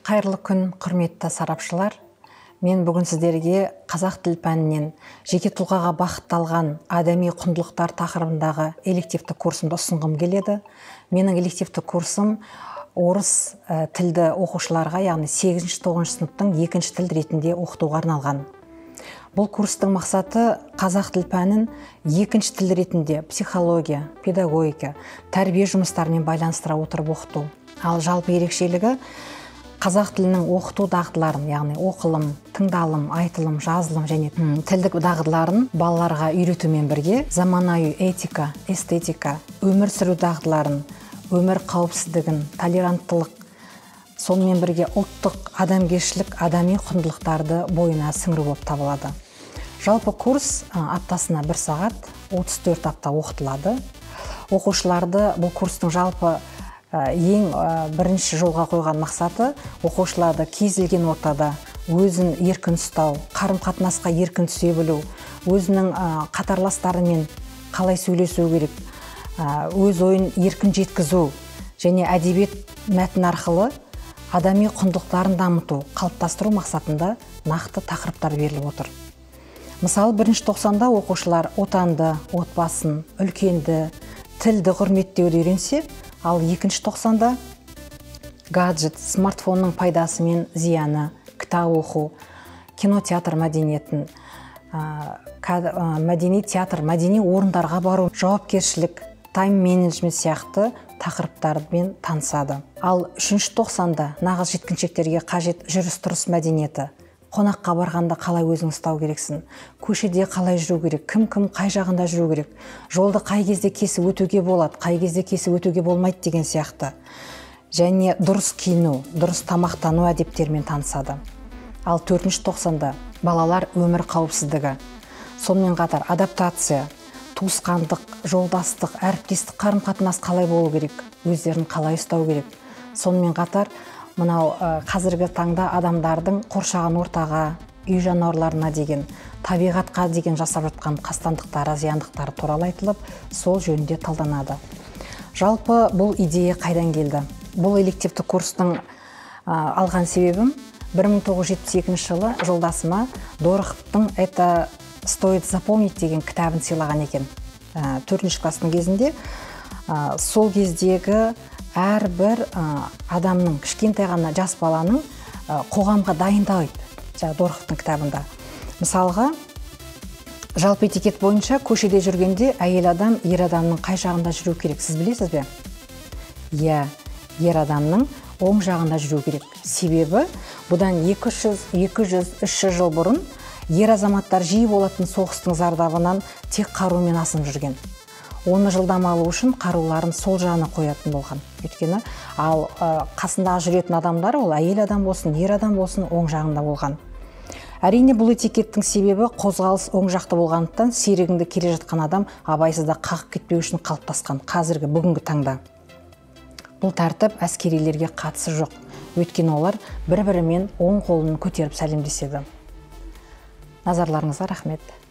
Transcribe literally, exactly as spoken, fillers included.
Қайырлы күн, құрметті сарапшылар. Мен бүгін сіздерге қазақ тіл пәнінен жеке тұлғаға бағытталған адами құндылықтар тақырыбындағы элективті курсымды ұсынғым келеді. Менің элективті курсым орыс тілді оқушыларға, яғни сегізінші тоғызыншы сыныптың екінші тіл ретінде оқытуға арналған. Бұл курстың мақсаты қазақ тіл пәнін екінші тіл ретінде психология, педагогика, тәрбие жұмыстарымен байланыстыра отырып оқыту. Ал жалпы ерекшелігі қазақ тілінің оқыту дағдыларын, яғни оқылым, тыңдалым, айтылым, жазылым және тілдік дағдыларын балаларға үйретумен бірге заманауи этика, эстетика, өмір сүру дағдыларын, өмір қауіпсіздігін, толеранттылық, сонымен бірге ұлттық адамгершілік, адами құндылықтарды бойына сіңіру болып табылады. Жалпы курс аптасына бір сағат, отыз төрт апта оқытылады. Оқушыларды бұл курстың жалпы ең бірінші жолға қойған мақсаты оқушыларды кез келген ортада өзін еркін ұстау, қарым-қатынасқа еркін түсе білу, өзінің қатарластарымен қалай сөйлесу керек, өз ойын еркін жеткізу және әдебиет мәтін арқылы адами құндылықтарын дамыту, қалыптастыру мақсатында нақты тақырыптар беріліп отыр. Мысалы, бірінші тоқсанда оқушылар отанды, отбасын, үлкенді, тілді құрметтеуді үйренсе, ал екінші тоқсанда гаджет, смартфонның пайдасы мен зияны, кітап оқу, кинотеатр мәдениетін, мәдени театр, мәдени орындарға бару, жауапкершілік, тайм-менеджмент сияқты тақырыптармен танысады. Ал үшінші тоқсанда нағыз жеткіншектерге қажет жүріс-тұрыс мәдениеті, қонаққа барғанда қалай өзің ұстау керексің, көшеде қалай жүру керек, кім-кім қай жағында жүру керек, жолды қай кезде кесіп өтуге болады, қай кезде кесіп өтуге болмайды деген сияқты. Және дұрыс киіну, дұрыс тамақтану әдептерімен танысады. Ал төртінші тоқсанда балалар өмір қауіпсіздігі, сонымен қатар адаптация, туысқандық, жолдастық, әріптестік қарым-қатынас қалай болу керек, өздерін қалай ұстау керек. Сонымен қатар мынау қазіргі таңда адамдардың қоршаған ортаға, үй жануарларына деген, табиғатқа деген жасап жатқан қастандықтары, зияндықтары туралы айтылып, сол жөнінде талданады. Жалпы бұл идея қайдан келді? Бұл элективті курстың алған себебім бір мың тоғыз жүз жетпіс екінші жылы жолдасыма Дороховтың «Это стоит запомнить» деген кітабын сыйлаған екен. төртінші класстың кезінде сол кездегі әрбір адамның, кішкентай ғана жас баланың қоғамға дайындайды, Дороховтың кітабында. Мысалға, жалпы этикет бойынша көшеде жүргенде әйел адам ер адамның қай жағында жүру керек, сіз білесіз бе? Иә, ер адамның оң жағында жүру керек. Себебі бұдан екі жүз, екі жүз, үш жүз жыл бұрын ер азаматтар жиі болатын соғыстың зардабынан тек қарумен асынып жүрген. Оны жылдамалу үшін қаруларын сол жағына қоятын болған. Өйткені ал қасындағы жүретін адамдар, ол әйел адам болсын, ер адам болсын, оң жағында болған. Әрине бұл этикеттің себебі қозғалыс оң жақты болғандықтан серігіңді келе жатқан адам абайсызда қағып кетпеу үшін қалыптасқан қазіргі бүгінгі таңда. Бұл тәртіп әскерилерге қатысы жоқ. Өйткені олар бір-бірімен оң қолын көтеріп сәлемдеседі. Назарларыңызға рахмет.